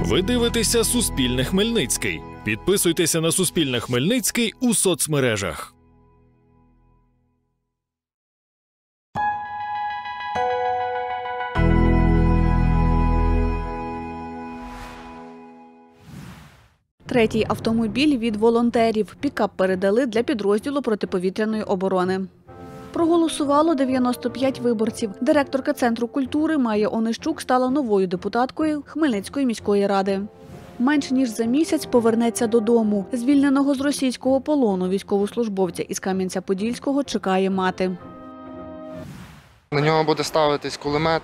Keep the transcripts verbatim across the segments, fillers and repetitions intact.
Ви дивитеся Суспільне Хмельницький. Підписуйтеся на Суспільне Хмельницький у соцмережах. Третій автомобіль від волонтерів. Пікап передали для підрозділу протиповітряної оборони. Проголосувало дев'яносто п'ять виборців. Директорка Центру культури Майя Онищук стала новою депутаткою Хмельницької міської ради. Менш ніж за місяць повернеться додому. Звільненого з російського полону військовослужбовця із Кам'янця-Подільського чекає мати. На нього буде ставитись кулемет.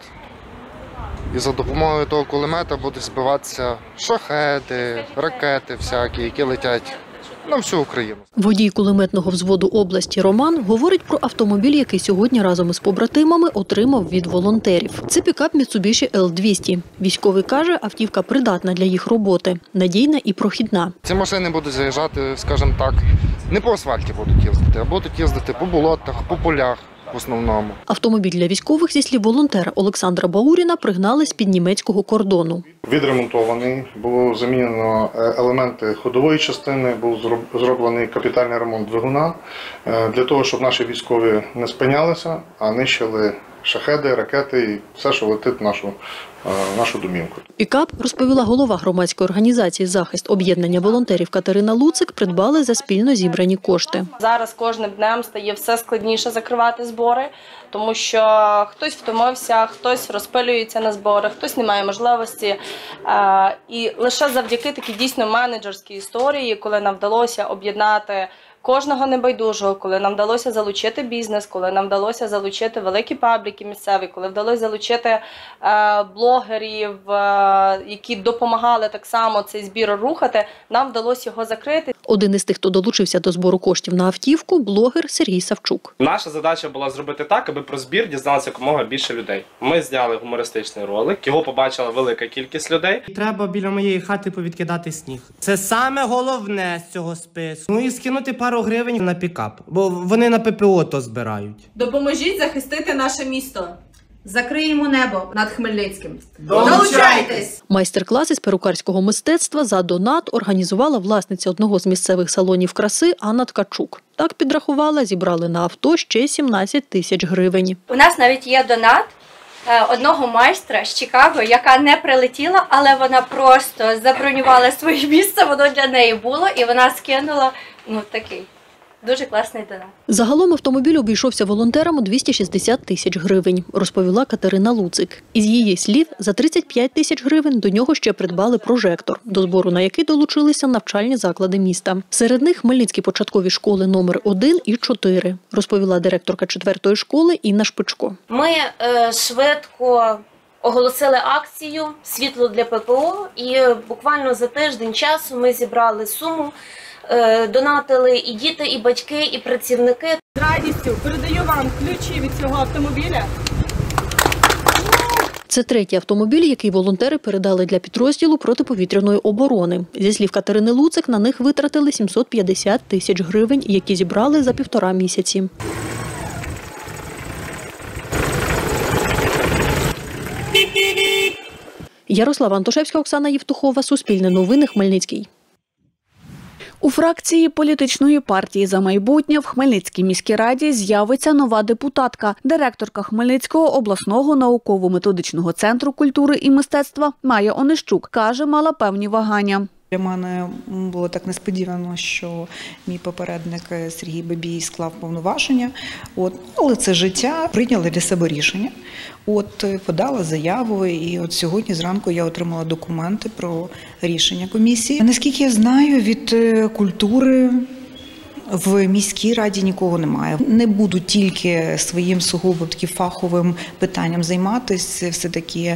І за допомогою того кулемета будуть збиватися шахеди, ракети всякі, які летять на всю Україну. Водій кулеметного взводу області Роман говорить про автомобіль, який сьогодні разом із побратимами отримав від волонтерів. Це пікап Mitsubishi ел двісті. Військовий каже, автівка придатна для їх роботи, надійна і прохідна. Ці машини будуть заїжджати, скажімо так, не по асфальті будуть їздити, а будуть їздити по болотах, по полях. В основному. Автомобіль для військових, зі слів волонтера Олександра Бауріна, пригнали з-під німецького кордону. Відремонтований, було замінено елементи ходової частини, був зроблений капітальний ремонт двигуна для того, щоб наші військові не спинялися, а нищили шахеди, ракети і все, що летить в нашу, нашу домівку. Пікап, розповіла голова громадської організації «Захист об'єднання волонтерів» Катерина Луцик, придбали за спільно зібрані кошти. Зараз кожним днем стає все складніше закривати збори, тому що хтось втомився, хтось розпилюється на збори, хтось не має можливості. І лише завдяки такій дійсно менеджерській історії, коли нам вдалося об'єднати кожного небайдужого, коли нам вдалося залучити бізнес, коли нам вдалося залучити великі пабліки місцеві, коли вдалося залучити е, блогерів, е, які допомагали так само цей збір рухати, нам вдалося його закрити. Один із тих, хто долучився до збору коштів на автівку – блогер Сергій Савчук. Наша задача була зробити так, аби про збір дізналося якомога більше людей. Ми зняли гумористичний ролик, його побачила велика кількість людей. Треба біля моєї хати повідкидати сніг. Це саме головне з цього списку. Ну і скинути пару гривень на пікап, бо вони на ППО то збирають. Допоможіть захистити наше місто. Закриємо небо над Хмельницьким. Долучайтесь! Майстер-клас із перукарського мистецтва за донат організувала власниця одного з місцевих салонів краси Анна Ткачук. Так підрахувала, зібрали на авто ще сімнадцять тисяч гривень. У нас навіть є донат одного майстра з Чикаго, яка не прилетіла, але вона просто забронювала своє місце, воно для неї було, і вона скинула, ну, такий дуже класний донат. Загалом автомобіль обійшовся волонтерам у двісті шістдесят тисяч гривень, розповіла Катерина Луцик. Із її слів, за тридцять п'ять тисяч гривень до нього ще придбали прожектор, до збору на який долучилися навчальні заклади міста. Серед них Хмельницькі початкові школи номер один і чотири, розповіла директорка четвертої школи Інна Шпичко. Ми е, швидко оголосили акцію «Світло для ППО» і буквально за тиждень часу ми зібрали суму. Донатили і діти, і батьки, і працівники. З радістю передаю вам ключі від цього автомобіля. Це третій автомобіль, який волонтери передали для підрозділу протиповітряної оборони. Зі слів Катерини Луцик, на них витратили сімсот п'ятдесят тисяч гривень, які зібрали за півтора місяці. Ярослава Антошевська, Оксана Євтухова, Суспільне новини, Хмельницький. У фракції політичної партії «За майбутнє» в Хмельницькій міській раді з'явиться нова депутатка. Директорка Хмельницького обласного науково-методичного центру культури і мистецтва Майя Онищук каже, мала певні вагання. Для мене було так несподівано, що мій попередник Сергій Бабій склав повноваження. От, але це життя. Прийняли для себе рішення. От, подала заяву, і от сьогодні зранку я отримала документи про рішення комісії. Наскільки я знаю, від культури в міській раді нікого немає. Не буду тільки своїм сугубо таким фаховим питанням займатися, все-таки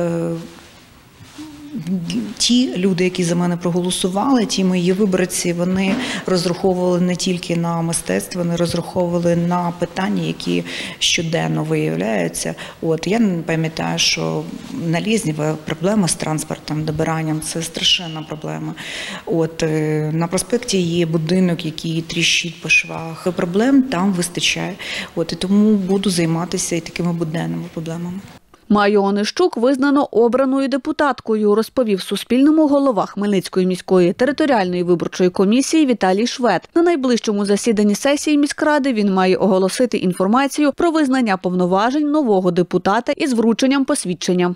ті люди, які за мене проголосували, ті мої виборці, вони розраховували не тільки на мистецтво, вони розраховували на питання, які щоденно виявляються. От, я пам'ятаю, що на Лізні проблема з транспортом, добиранням – це страшенна проблема. От, на проспекті є будинок, який тріщить по швах. Проблем там вистачає. От, і тому буду займатися і такими буденними проблемами. Маю Онищук визнано обраною депутаткою, розповів Суспільному голова Хмельницької міської територіальної виборчої комісії Віталій Швед. На найближчому засіданні сесії міськради він має оголосити інформацію про визнання повноважень нового депутата із врученням посвідчення.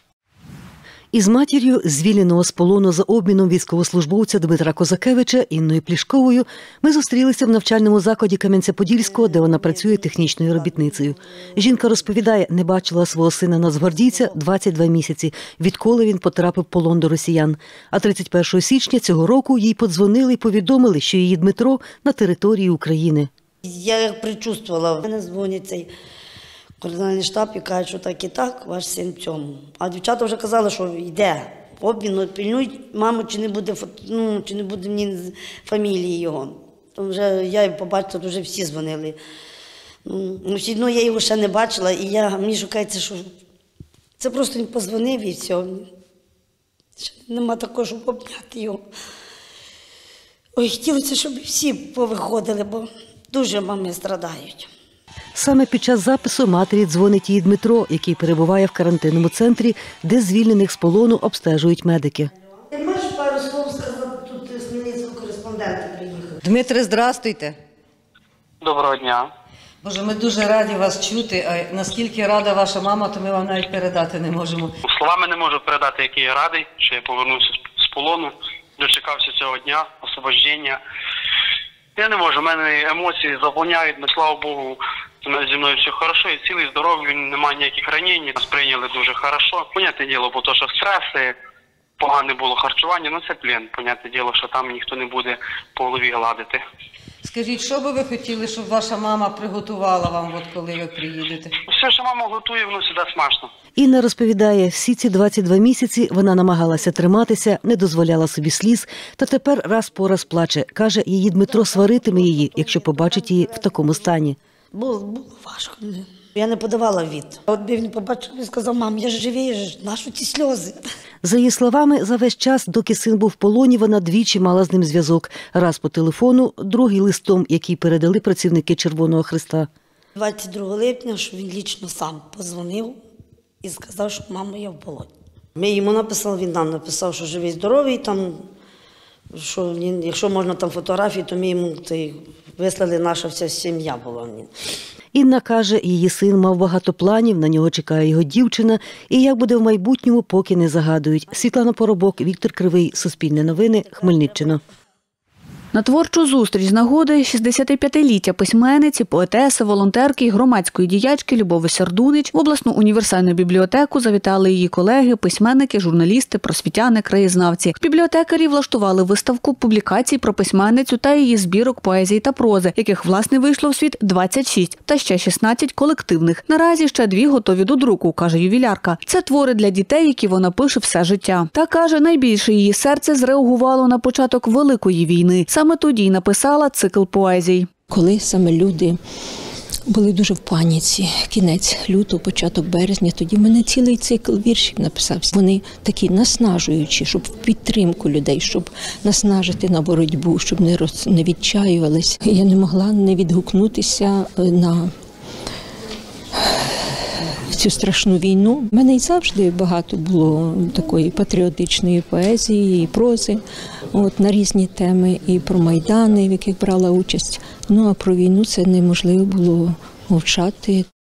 Із матір'ю, звільненого з полону за обміном військовослужбовця Дмитра Козакевича, Інною Плішковою, ми зустрілися в навчальному закладі Кам'янця-Подільського, де вона працює технічною робітницею. Жінка розповідає, не бачила свого сина-нацгвардійця двадцять два місяці, відколи він потрапив в полон до росіян. А тридцять першого січня цього року їй подзвонили і повідомили, що її Дмитро на території України. Я як причувствувала, мене дзвонить цей координальний штаб і кажуть, що так і так, ваш син в цьому. А дівчата вже казали, що йде обмін, пильнуй, маму, чи не буде, ну, чи не буде мені фамілії його. То вже я побачила, вже всі дзвонили. Ну, всі, ну, я його ще не бачила, і я, мені шукається, що це просто він подзвонив і все. Ще нема такого, щоб обняти його. Ой, хотілося, щоб всі повиходили, бо дуже мами страдають. Саме під час запису матері дзвонить її Дмитро, який перебуває в карантинному центрі, де звільнених з полону обстежують медики. Ти можеш пару слов сказати, тут з Хмельницького кореспонденти приїхали? Дмитре, здрастуйте. Доброго дня. Боже, ми дуже раді вас чути, а наскільки рада ваша мама, то ми вам навіть передати не можемо. Словами не можу передати, який я радий, що я повернувся з полону, дочекався цього дня, освобождення. Я не можу, в мене емоції заповняють, але, слава Богу, зі мною все хорошо, і цілий, здоровий, немає ніяких ранень, нас прийняли дуже хорошо. Понятне діло, бо то, що стреси, погане було харчування, ну це плен. Понятне діло, що там ніхто не буде по голові гладити. Скажіть, що би ви хотіли, щоб ваша мама приготувала вам, от коли ви приїдете? Все, що мама готує, воно завжди смачно. Інна розповідає, всі ці двадцять два місяці вона намагалася триматися, не дозволяла собі сліз, та тепер раз по раз плаче. Каже, її Дмитро сваритиме її, якщо побачить її в такому стані. Було, було важко. Я не подавала від. От би він побачив і сказав, мам, я ж живий, я ж, нащо ці сльози? За її словами, за весь час, доки син був в полоні, вона двічі мала з ним зв'язок. Раз по телефону, другий листом, який передали працівники Червоного Хреста. двадцять другого липня, що він лічно сам подзвонив і сказав, що мама, я в полоні. Ми йому написали, він нам написав, що живий, здоровий, там, що він, якщо можна там фотографії, то ми йому той, вислали, наша вся сім'я була. Інна каже, її син мав багато планів, на нього чекає його дівчина, і як буде в майбутньому, поки не загадують. Світлана Поробок, Віктор Кривий, Суспільне новини, Хмельниччина. На творчу зустріч з нагоди шістдесятип'ятиліття письменниці, поетеси, волонтерки і громадської діячки Любови Сердунич в обласну універсальну бібліотеку завітали її колеги, письменники, журналісти, просвітяни, краєзнавці. Бібліотекарі влаштували виставку публікацій про письменницю та її збірок поезії та прози, яких, власне, вийшло в світ двадцять шість, та ще шістнадцять колективних. Наразі ще дві готові до друку, каже ювілярка. Це твори для дітей, які вона пише все життя. Та, каже, найбільше її серце зреагувало на початок Великої війни. Саме тоді й написала цикл поезій. Коли саме люди були дуже в паніці, кінець лютого, початок березня, тоді в мене цілий цикл віршів написався. Вони такі наснажуючі, щоб в підтримку людей, щоб наснажити на боротьбу, щоб не, роз... не відчаювались. Я не могла не відгукнутися на цю страшну війну. У мене і завжди багато було такої патріотичної поезії і прози от, на різні теми, і про Майдани, в яких брала участь. Ну, а про війну це неможливо було мовчати.